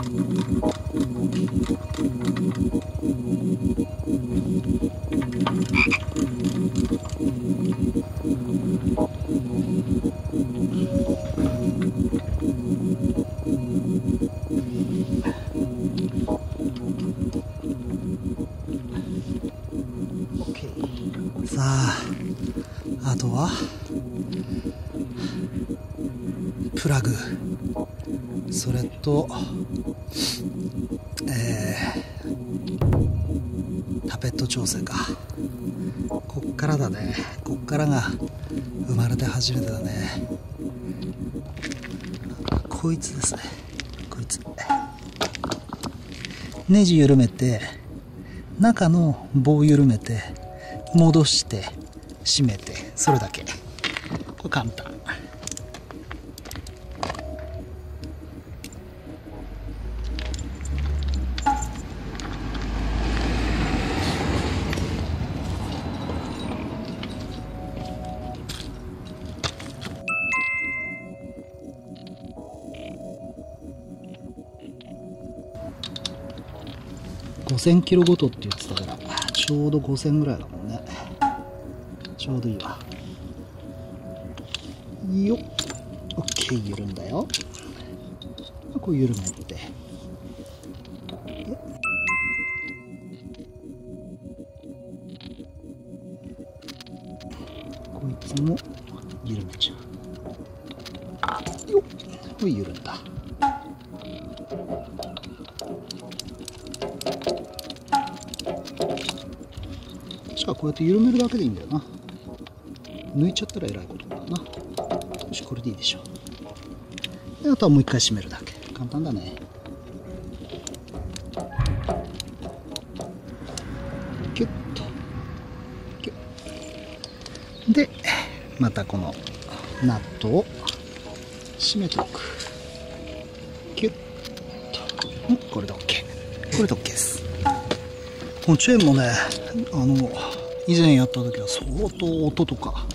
さあ、あとはプラグ、それとタペット調整か。こっからだね。こっからが生まれて初めてだね。こいつですね。こいつネジ緩めて、中の棒緩めて、戻して閉めて、それだけ。これ簡単。5000キロごとって言ってたから、ちょうど5000ぐらいだもんね。ちょうどいいわ。よっ。OK、緩んだよ。こう緩めて。こいつも緩めちゃう。よっ。これ緩んだ。こうやって緩めるだけでいいんだよな。抜いちゃったらえらいことだな。よし、これでいいでしょう。で、あとはもう一回締めるだけ。簡単だね。キュッとキュッで、またこのナットを締めておく。キュッと。これで OK。これで OK です。このチェーンもね、以前やった時は相当音とか、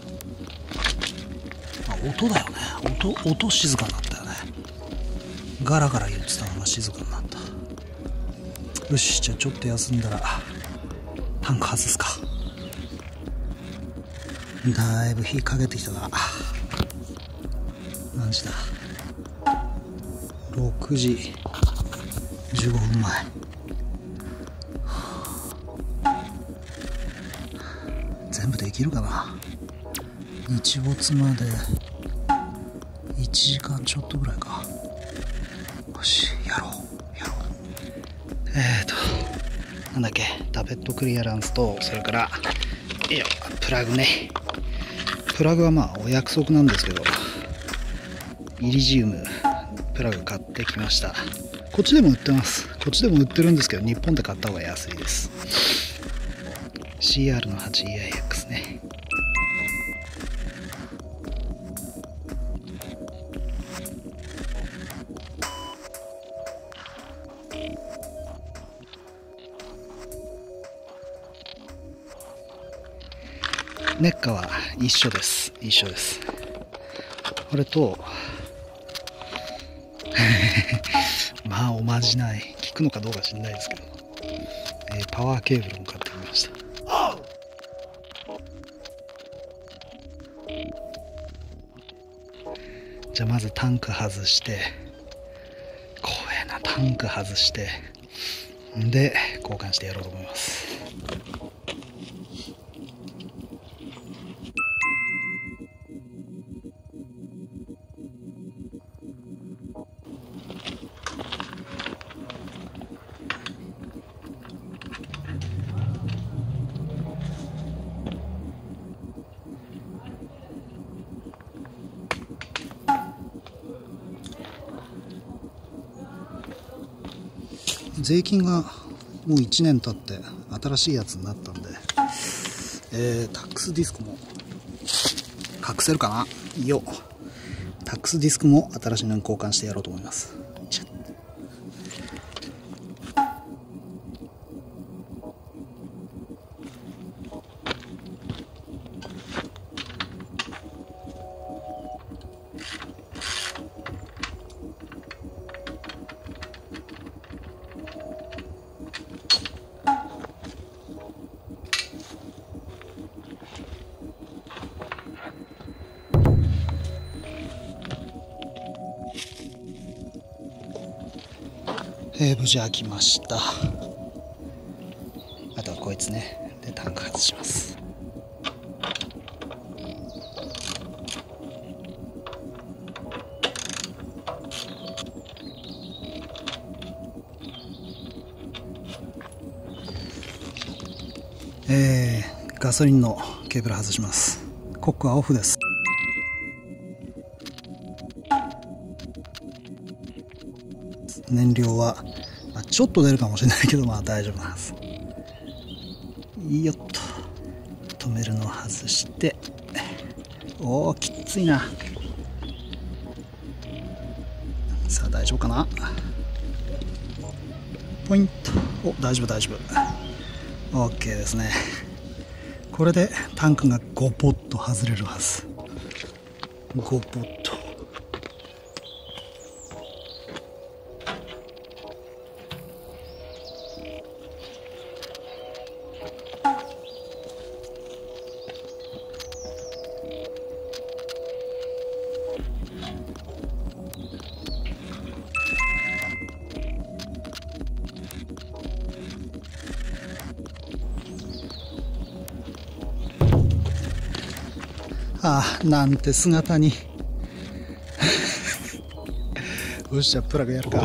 音だよね。音静かになったよね。ガラガラ言ってたのが静かになった。よし、じゃあちょっと休んだらタンク外すか。だいぶ火かけてきたな。何時だ。6時15分前。全部できるかな。日没まで1時間ちょっとぐらいか。よし、やろう。なんだっけ、タペットクリアランスと、それからプラグね。プラグはまあお約束なんですけど、イリジウムプラグ買ってきました。こっちでも売ってます。こっちでも売ってるんですけど、日本で買った方が安いです。CR の 8EIX ね。ネッカは一緒です。これとまあおまじない、効くのかどうか知んないですけど、パワーケーブルも買ってきました。じゃあまずタンク外して、怖えな、タンク外してで交換してやろうと思います。税金がもう1年経って新しいやつになったんで、タックスディスクも隠せるかな。タックスディスクも新しいのに交換してやろうと思います。 無事開きました。あとはこいつね。でタンク外します。ガソリンのケーブル外します。コックはオフです。燃料は、ちょっと出るかもしれないけど、大丈夫なんです。よっと止めるのを外して、おお、きついな。さあ大丈夫かな。ポイント。お、大丈夫大丈夫。 OK ですね。これでタンクが5ポット外れるはず。5ポット。なんて姿によし、じゃあプラグやるか。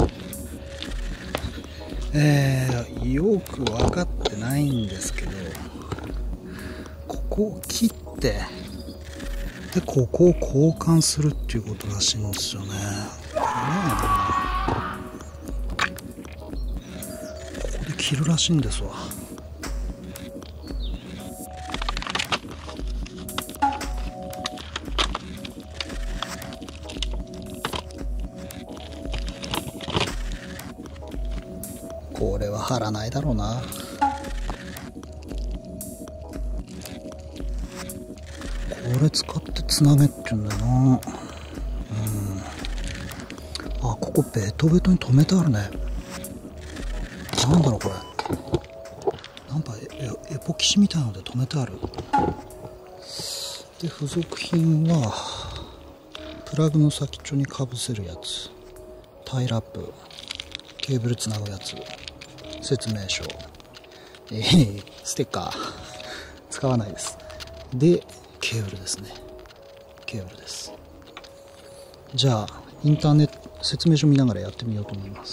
よく分かってないんですけど、ここを切ってでここを交換するっていうことらしいんですよね。ここで切るらしいんですわ。これは貼らないだろうな。これ使ってつなげって言うんだよな。ここベトベトに止めてあるね。なんだろうこれ。なんかエポキシみたいなので止めてある。で付属品はプラグの先っちょにかぶせるやつ、タイラップ、ケーブルつなぐやつ、説明書、ステッカー使わないです。でケーブルですね。ケーブルです。じゃあインターネット説明書見ながらやってみようと思います。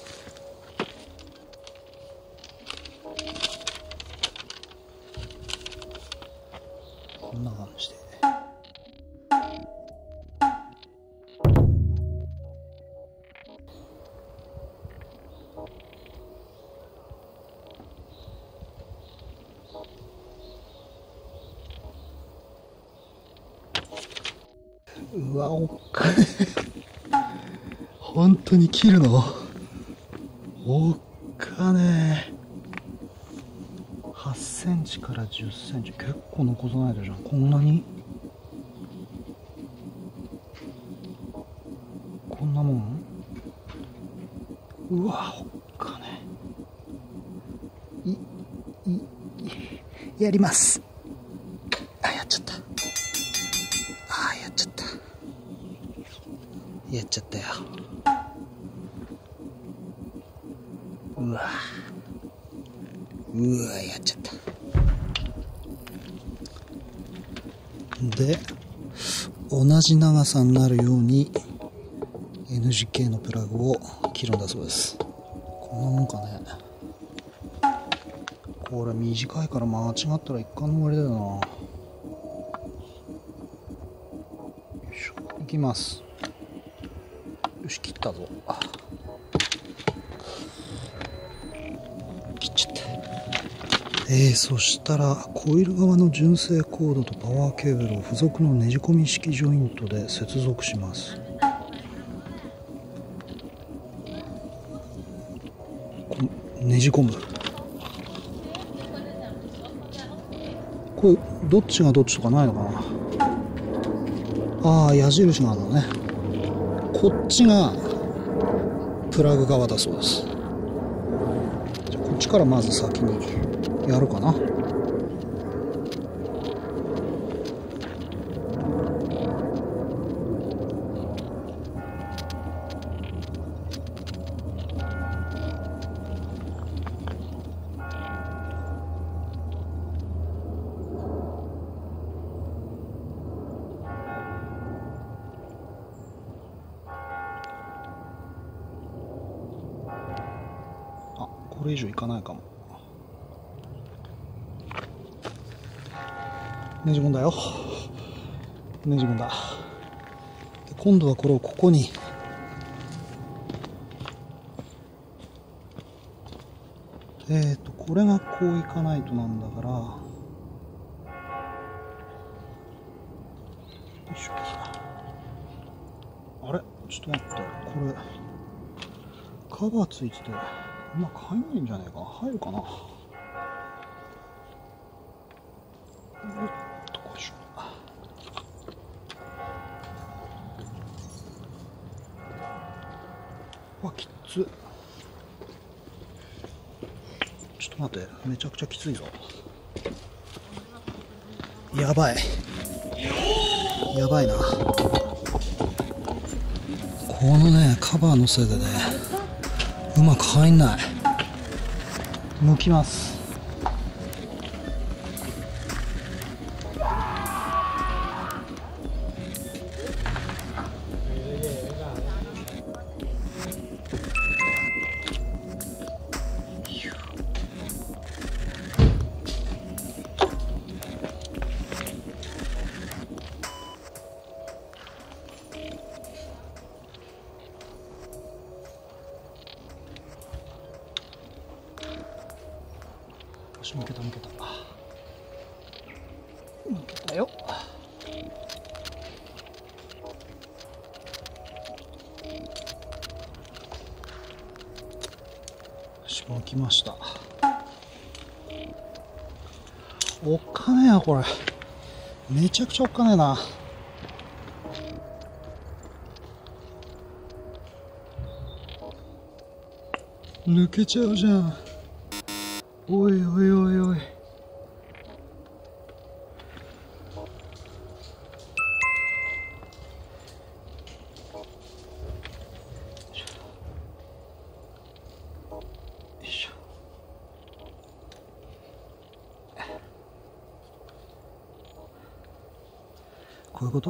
こんな感じで。うわ、おっかね本当に切るのおっかね8センチから10センチ、結構残さないでじゃん。こんなに、こんなもん。うわ、おっかねやります。やっちゃった。やっちゃった。やっちゃったよ。うわやっちゃった。で同じ長さになるように N 字形のプラグを切るんだそうです。こんなもんかね。これ短いから間違ったら一貫の終わりだよな。よいしょ、いきます。よし、切ったぞ。切っちゃった。そしたらコイル側の純正コードとパワーケーブルを付属のねじ込み式ジョイントで接続します。ねじ込む。これどっちがどっちとかないのかな。矢印があるのね。こっちがプラグ側だそうです。じゃあこっちからまず先にやるかな。 これ以上いかないかも。ねじ込んだよ。ねじ込んだ。で今度はこれをここにこれがこういかないとなんだから、よいしょ。あれちょっと待って、これカバーついててうまく入んないんじゃねえか。入るかな。よっとこいしょ。わ、きつっ。ちょっと待って、めちゃくちゃきついぞ。やばい。やばいな。このね、カバーのせいでね、うまく入んない。剥きます。抜けた抜けた抜けたよ。抜きました。おっかねえなこれ。めちゃくちゃおっかねえな。抜けちゃうじゃん。おいおいおいおい。こういうこと。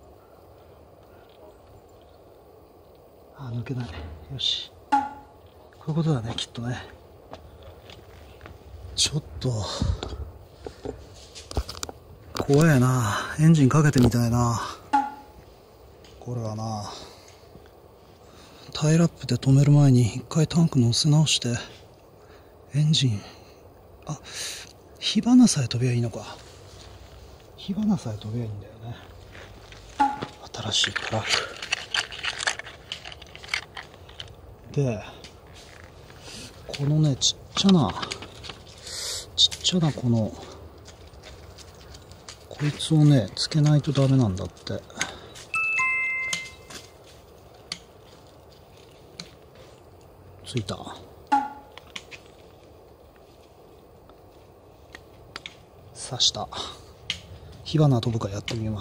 あ、抜けない。よし。こういうことだね、きっとね。ちょっと怖えな。エンジンかけてみたいな。これはな、タイラップで止める前に一回タンク乗せ直してエンジン、あ、火花さえ飛びゃいいのか。火花さえ飛びゃいいんだよね。新しいトラックで、このね、ちっちゃなこのこいつをねつけないとダメなんだって。ついた。刺した。火花飛ぶかやってみます。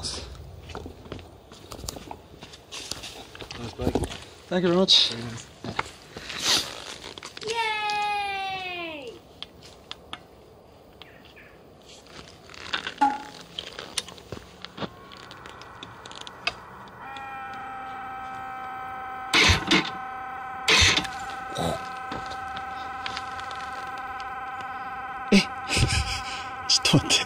Thank you very much.ちょっと待って。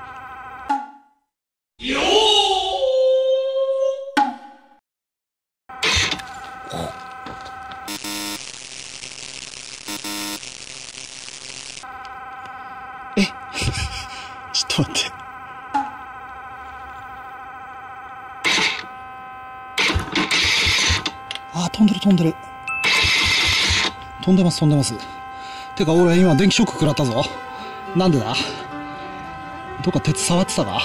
ちょっと待って。あー、飛んでる飛んでる。飛んでます飛んでます。てか俺今電気ショック食らったぞ。なんでだ。どっか鉄触ってたか。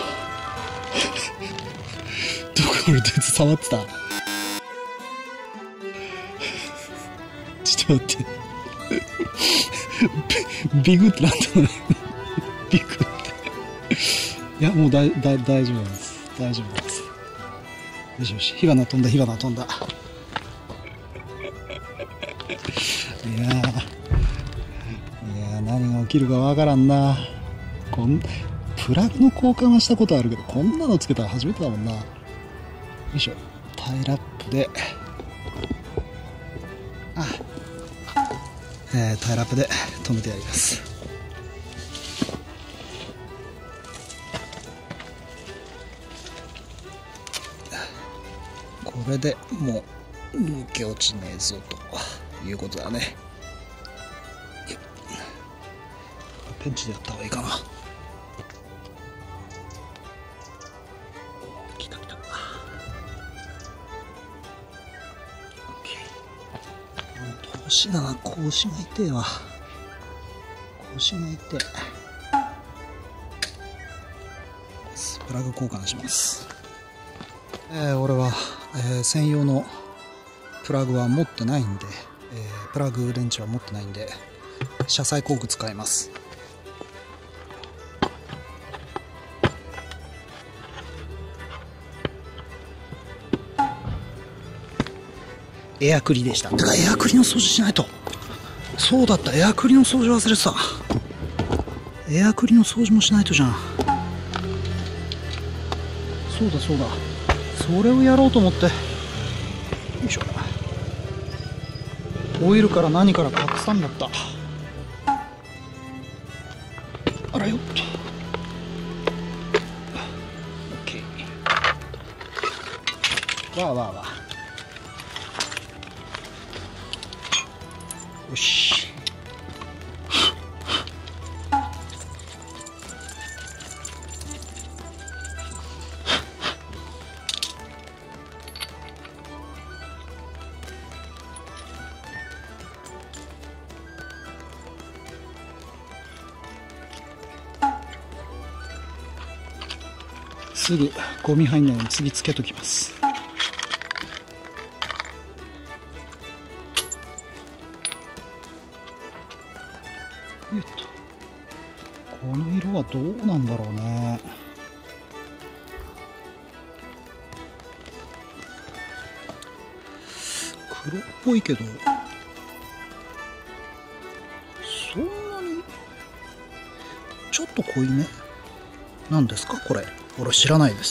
どっか俺鉄触ってた。ちょっと待って。ビグってなったね。ビグって。いや、もう大丈夫です。大丈夫です。よしよし。火花飛んだ、火花飛んだ。いやー、何が起きるかわからんな。プラグの交換はしたことあるけど、こんなのつけたら初めてだもんな。よいしょ。タイラップで。あ、 タイラップで止めてやります。これでもう抜け落ちねえぞということだね。ペンチでやった方がいいかな。来た来た。腰だな、腰が痛えわ。腰が痛え。プラグ交換します。俺は、専用のプラグは持ってないんで、プラグレンチは持ってないんで、車載工具使います。エアクリでした。てかエアクリの掃除しないと。そうだった、エアクリの掃除忘れてた。エアクリの掃除もしないとじゃん。そうだそうだ、それをやろうと思って。よいしょ。オイルから何から隠さんだった。あらよっと。 OK。 わあわあわあ。よし。すぐゴミ入んないように次つけときます。この色はどうなんだろうね。黒っぽいけどそんなにちょっと濃いめなんですかこれ。俺知らないです。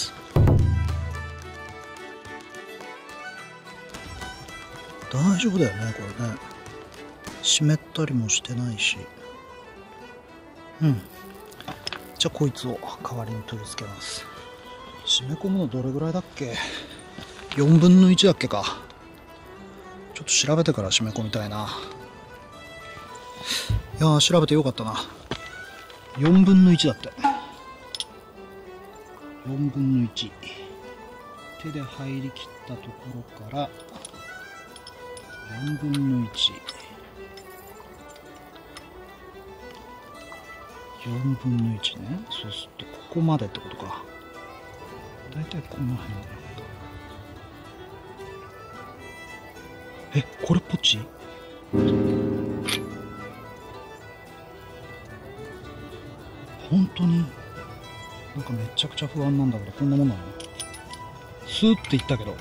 大丈夫だよねこれね。湿ったりもしてないし。うん。じゃあこいつを代わりに取り付けます。締め込むのどれぐらいだっけ。4分の1だっけか。ちょっと調べてから締め込みたいな。いやー調べてよかったな。4分の1だって。4分の1。手で入りきったところから4分の1。4分の1ね。そうするとここまでってことか。だいたいこの辺だ。これっぽっち。本当になんかめちゃくちゃ不安なんだけど、こんなもんなの。スーって言ったけど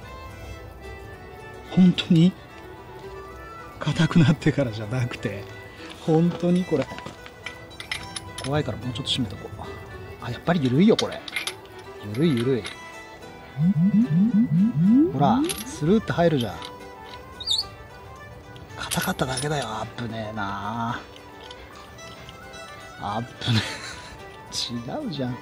本当に硬くなってからじゃなくて、本当にこれ怖いからもうちょっと締めとこう。あ、やっぱり緩いよこれ。緩い緩い。ほらスルーって入るじゃん。硬かっただけだよ。あぶねえなあ。ぶねえ違うじゃん。こ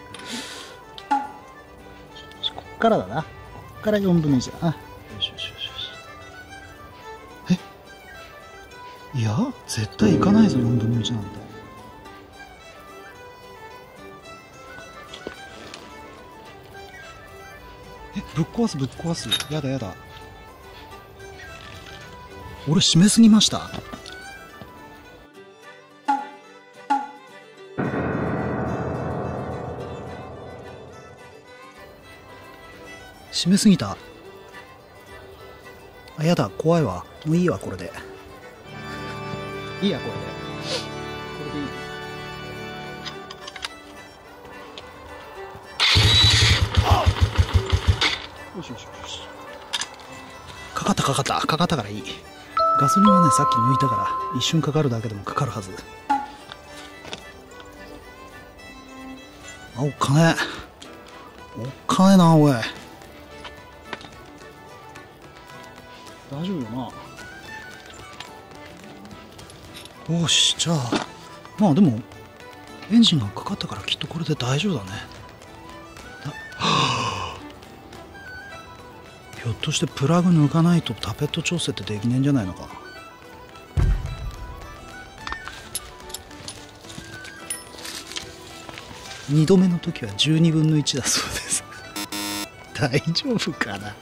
っからだな。こっから4分の1だな。よしよしよしよし。いや絶対いかないぞ4分の1なんて。ぶっ壊すぶっ壊す。やだやだ。俺締めすぎました。締めすぎた。あ、やだ怖いわ。もういいわこれで。いいやこれで。これでいい。よしよしよし。かかったかかったかかったからいい。ガソリンはねさっき抜いたから一瞬かかるだけでもかかるはず。あ、おっかねえ。おっかねえなおい。大丈夫よな。 よし、じゃあまあでもエンジンがかかったからきっとこれで大丈夫だね。ひょっとしてプラグ抜かないとタペット調整ってできねえんじゃないのか。2度目の時は12分の1だそうです大丈夫かな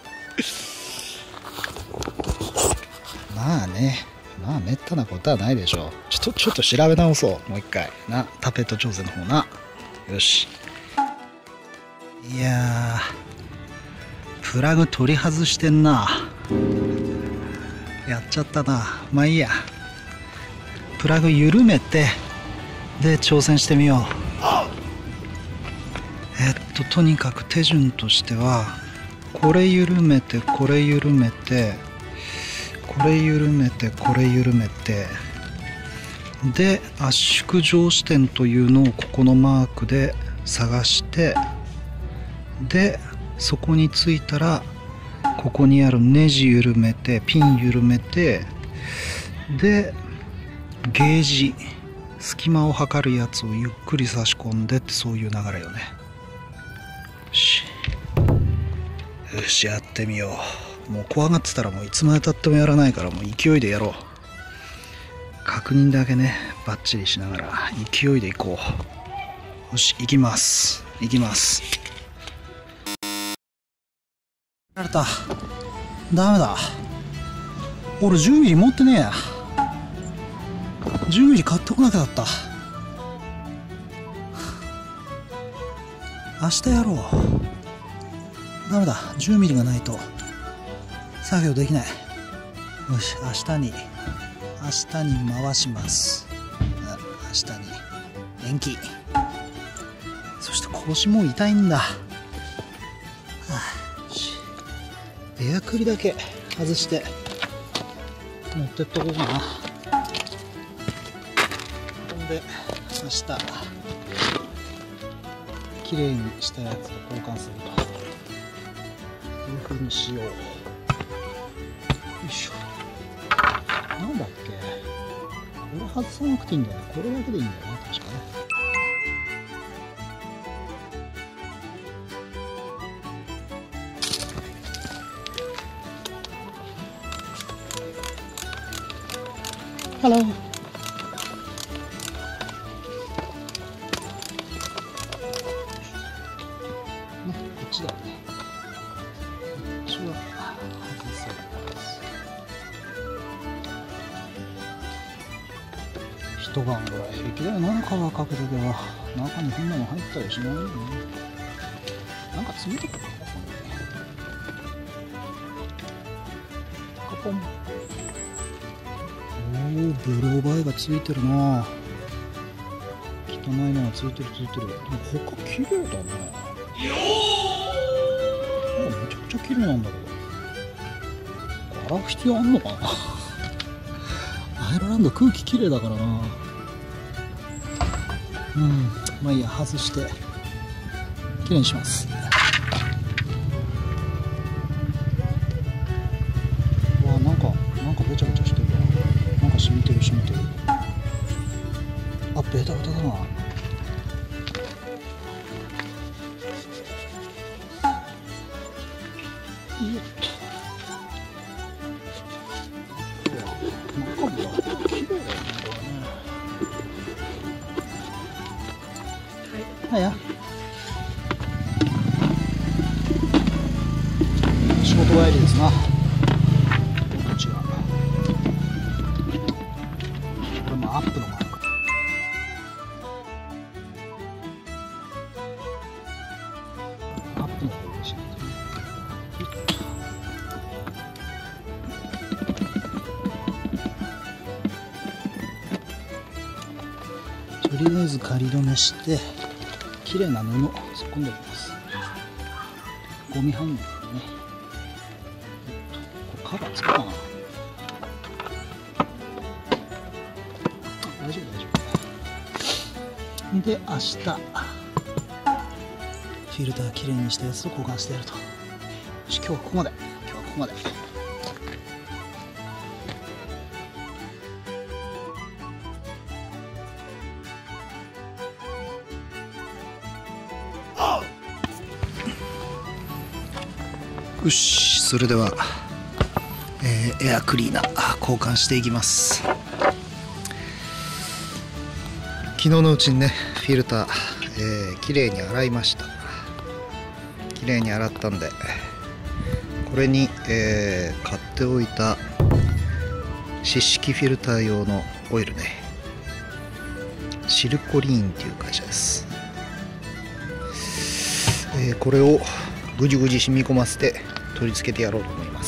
まあね、まあめったなことはないでしょう。ちょっと調べ直そう、もう一回な、タペット調整の方な。よし。いやー、プラグ取り外してんな。やっちゃったな。まあいいや、プラグ緩めてで挑戦してみよう。とにかく手順としては、これ緩めてこれ緩めてこれ緩めてこれ緩めて、で圧縮上視点というのをここのマークで探して、でそこについたらここにあるネジ緩めてピン緩めて、でゲージ隙間を測るやつをゆっくり差し込んでって、そういう流れよね。よし、やってみよう。もう怖がってたらもういつまでたってもやらないから、もう勢いでやろう。確認だけねバッチリしながら勢いでいこう。よし、行きます。行きます。やられた。ダメだ、俺10ミリ持ってねえや。10ミリ買ってこなきゃだった。明日やろう。ダメだ、10ミリがないと作業できない。よし、明日に回します。明日に延期。そして腰も痛いんだ。エアクリだけ外して持ってっとこうかな。ほんで明日きれいにしたやつと交換するというふうにしよう。よいしょ。なんだっけ、これ外さなくていいんだよね。これだけでいいんだよね、確かね。ハロー。ね、こっちだよね。こっちは外せます。一晩ぐらい平気だよな、カバーかけとけば。中に変なの入ったりしないよね。なんか詰めとくか、ここに。カポン。おー、ブローバイがついてるな。汚いのがついてる。でも他綺麗だね。めちゃくちゃ綺麗なんだけど、洗う必要あんのかなアイルランド空気綺麗だからな。まあいいや、外して綺麗にします。わあ、なんかべちゃべちゃしてるわ。なんか染みてる。あ、ベタベタだな。よっと。中身は綺麗だよね、これね。はいや。仕事帰りですな。こっちは。これもアップのマーク。アップの方が嬉しいですね。とりあえず仮止めして綺麗な布突っ込んでおきます。ゴミハンガーね。これカバーつくかな。大丈夫で、明日フィルターきれいにしたやつと交換してやると。よし、今日はここまで。 よし、それでは、エアクリーナー交換していきます。昨日のうちにねフィルター、きれいに洗いました。きれいに洗ったんで、これに、買っておいた湿式フィルター用のオイルね、シルコリーンっていう会社です。これをぐじゅぐじ染み込ませて取り付けてやろうと思います。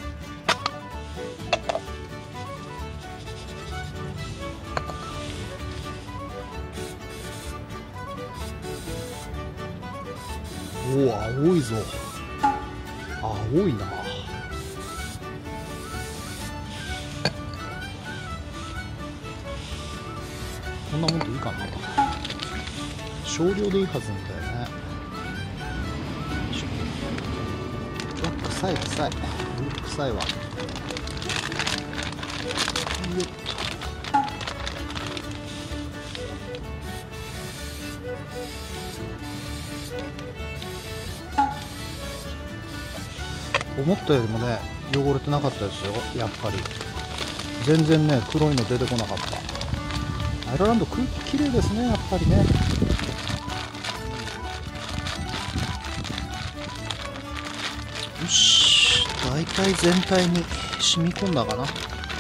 おお、青いぞ。青いな。こんなもんでいいかな。少量でいいはずなんだよね。臭い臭い臭いわ。よっと。思ったよりもね汚れてなかったですよ。やっぱり全然ね黒いの出てこなかった。アイルランド空気きれいですね、やっぱりね。よし、大体全体に染み込んだかな。も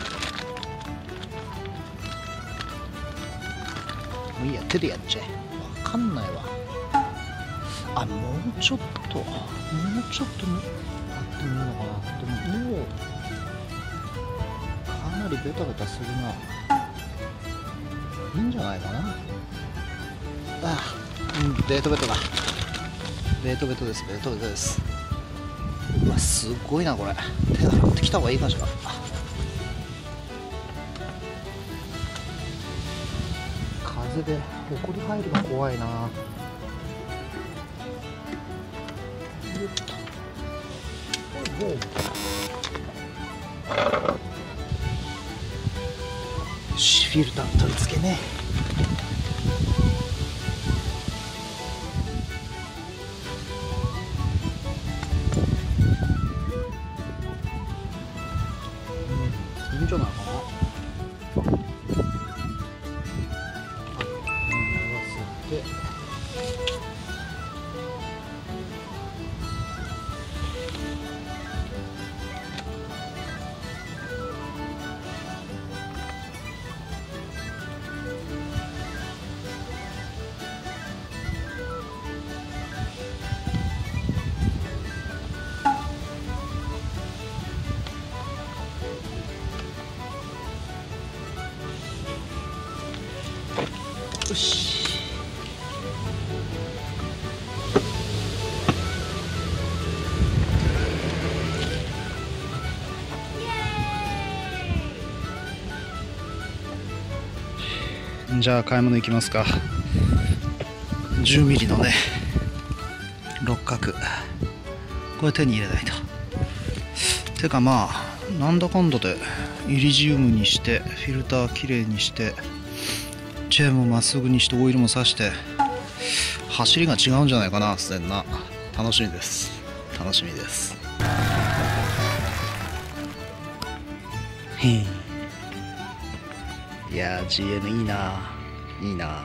ういいや、手でやっちゃえ。わかんないわ。もうちょっとやってもいいのかな。でももうかなりベタベタするな。いいんじゃないかな。ベトベトだ。ベトベトです。ベトベトです。うわ、すごいなこれ。手洗ってきた方がいいかしら。風でほこり入るの怖いな。よし、フィルター取り付けね。いいんじゃないかな。合わせて。よし。じゃあ買い物行きますか。10ミリのね六角、これ手に入れないと。てかまあなんだかんだでイリジウムにしてフィルターきれいにしてチェーンもまっすぐにしてオイルもさして走りが違うんじゃないかな。すでにな。楽しみです。楽しみです。いやー GN いいないいな。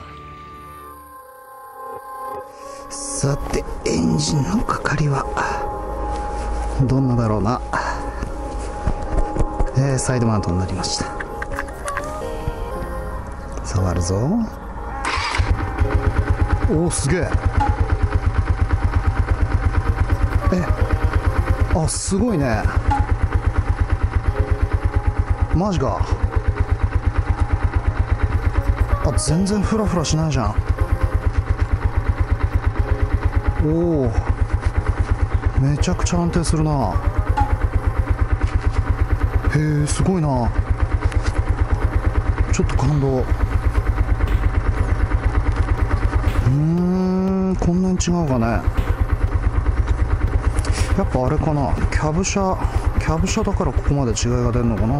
さてエンジンのかかりはどんなだろうな。サイドマウントになりました。触るぞ。おお、すげえ。すごいね。マジか。全然フラフラしないじゃん。おお、めちゃくちゃ安定するな。へえ、すごいな。ちょっと感動。こんなに違うかね。やっぱあれかな、キャブ車だからここまで違いが出るのかな。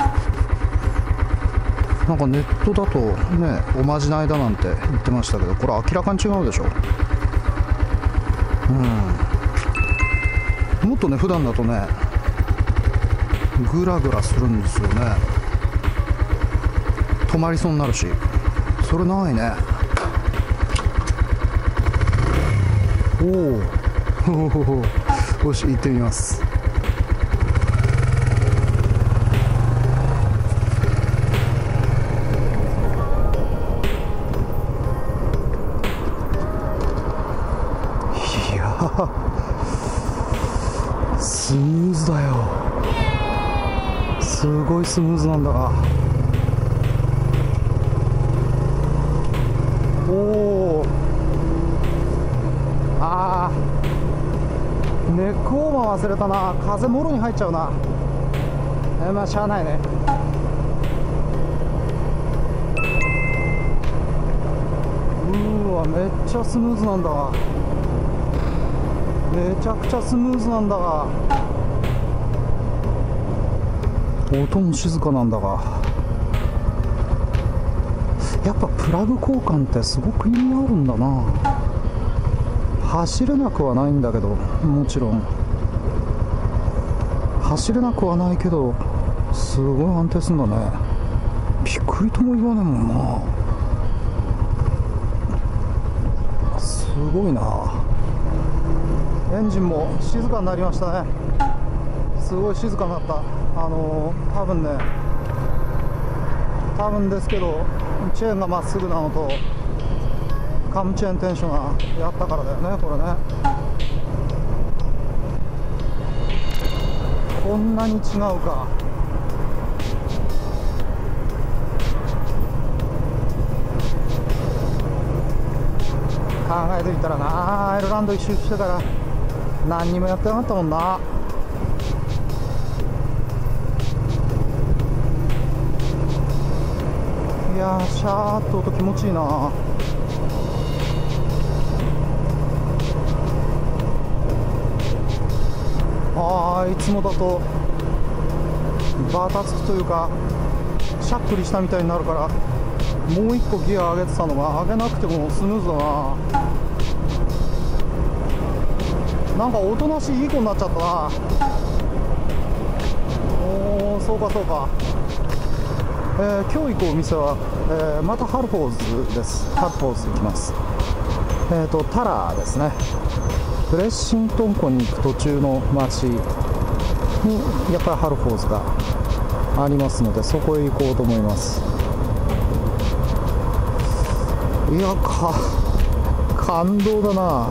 なんかネットだとねおまじないだなんて言ってましたけど、これ明らかに違うでしょ。もっっとね、普段だとねグラグラするんですよね。止まりそうになるし。それないね。おおよし、行ってみます。いやスムーズだよ。すごいスムーズなんだが。おお、あー、ネックウォーマー忘れたな。風もろに入っちゃうな。まあしゃあないね。めっちゃスムーズなんだが。めちゃくちゃスムーズなんだが、音も静かなんだが、やっぱプラグ交換ってすごく意味あるんだな。走れなくはないんだけど、もちろん走れなくはないけど、すごい安定するんだね。びっくりとも言わねえもんな。すごいな。エンジンも静かになりましたね。すごい静かになった。多分ですけど、チェーンがまっすぐなのとカムチェーンテンションがやったからだよね、これね。こんなに違うか。考えてみたらな、アイルランド一周してから何にもやってなかったもんな。いやー、シャーっと音気持ちいいな。いつもだとバタつくというかしゃっくりしたみたいになるから、もう一個ギア上げてたのが上げなくてもスムーズだな。なんかおとなしいいい子になっちゃったな。おお、そうかそうか。今日行くお店は、またハルフォーズです。ハルフォーズ行きます。タラーですね。ブレッシントン湖に行く途中の町にやっぱりハルフォーズがありますので、そこへ行こうと思います。いや、感動だな。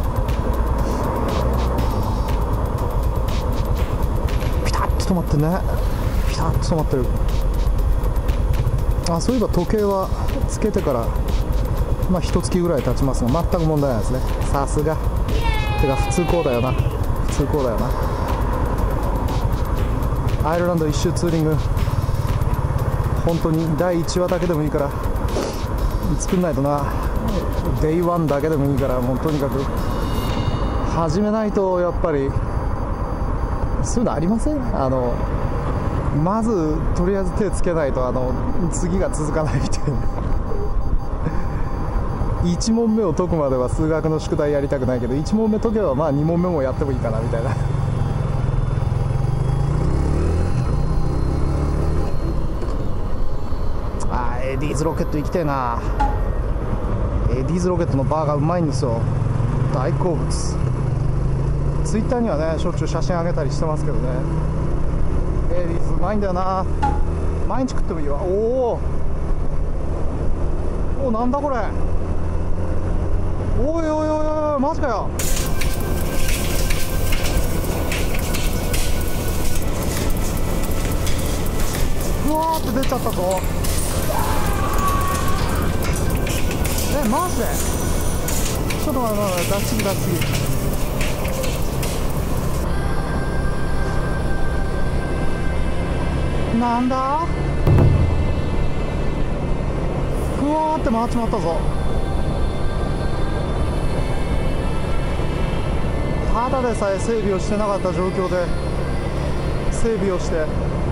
ピタッと止まってね。ピタッと止まってる。そういえば時計はつけてからまあ1月ぐらい経ちますが、全く問題ないですね。さすが。てか普通こうだよな。普通こうだよな。アイルランド一周ツーリング、本当に第1話だけでもいいから作んないとな。デイ1だけでもいいから、もうとにかく始めないと。やっぱりそういうのありません？まずとりあえず手つけないと次が続かないみたいな。1問目を解くまでは数学の宿題やりたくないけど、1問目解けばまあ2問目もやってもいいかなみたいな。エディーズロケット行きたいな。エディーズロケットのバーがうまいんですよ。大好物。ツイッターにはねしょっちゅう写真あげたりしてますけどね。エディーズうまいんだよな。毎日食ってもいいわ。おお、なんだこれ。おいおいおいおい、マジかよ。ふわーって出ちゃったぞ。マジでちょっと待って、出しすぎ出しすぎ。なんだ、ふわーって回っちまったぞ。ただでさえ整備をしてなかった状況で整備をして、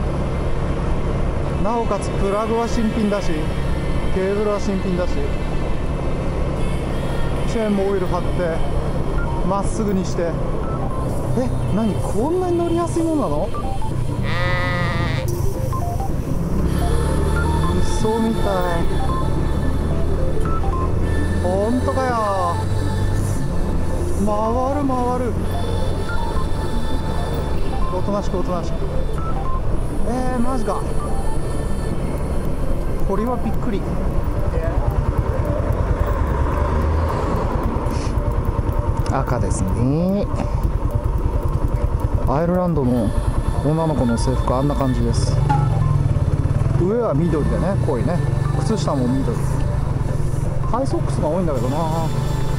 なおかつプラグは新品だしケーブルは新品だし、チェーンもオイル貼ってまっすぐにして何こんなに乗りやすいものなの？嘘みたい。ほんとかよ。回る回る。おとなしくおとなしく。マジか。これはびっくり。赤ですね。アイルランドの女の子の制服あんな感じです。上は緑でね、濃いね。靴下も緑。ハイソックスが多いんだけどな。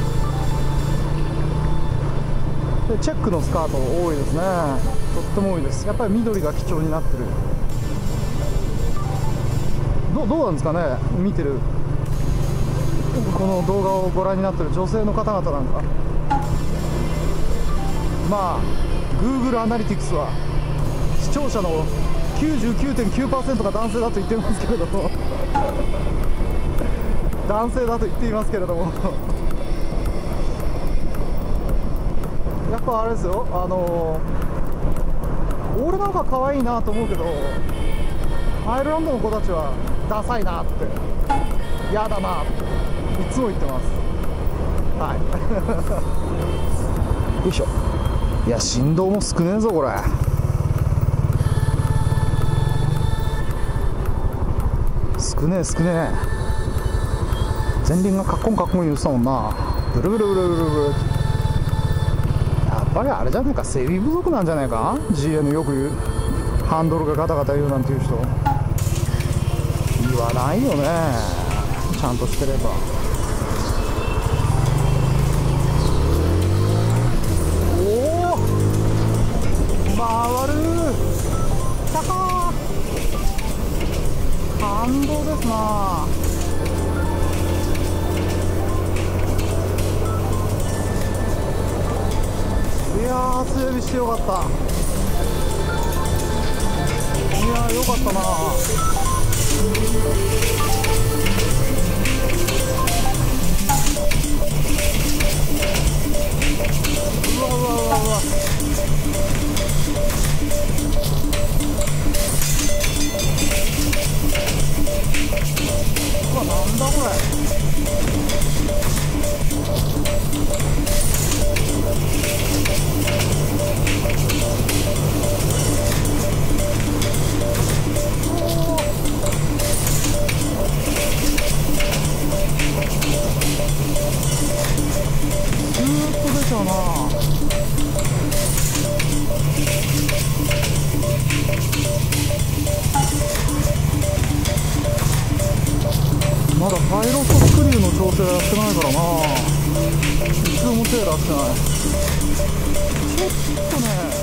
でチェックのスカート多いですね。とっても多いです。やっぱり緑が基調になってる。どうなんですかね、見てるこの動画をご覧になってる女性の方々なんか。まあ Google アナリティクスは視聴者の 99.9% が男性だと言っていますけれども男性だと言っていますけれどもやっぱあれですよ、俺なんか可愛いなと思うけど、アイルランドの子たちはダサいなって、嫌だなっていつも言ってます。はいよいしょ。いや振動も少ねえぞこれ。少ねえ少ねえ。前輪がカッコンカッコン言ってたもんな。ブルブルブルブルブル。やっぱりあれじゃねえか、整備不足なんじゃないか。 GM よく言う、ハンドルがガタガタ言うなんていう人言わないよね、ちゃんとしてれば。回る。キャハー、感動ですな。いやー整備してよかった。いやーよかったな。うわうわうわうわ。うわなんだこれ。ずーっと出ちゃうな。まだパイロットスクリューの調整やってないからな。一度も手出してない。ちょっとね